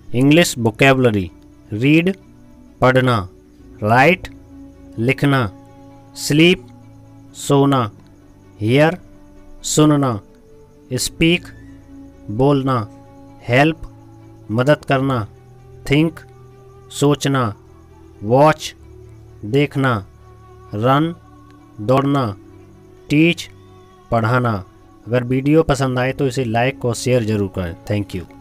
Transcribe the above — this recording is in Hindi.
इंग्लिश वोकैबुलरी, रीड पढ़ना, राइट लिखना, स्लीप सोना, हियर सुनना, स्पीक बोलना, हेल्प मदद करना, थिंक सोचना, वॉच देखना, रन दौड़ना, टीच पढ़ाना। अगर वीडियो पसंद आए तो इसे लाइक और शेयर ज़रूर करें। Thank you.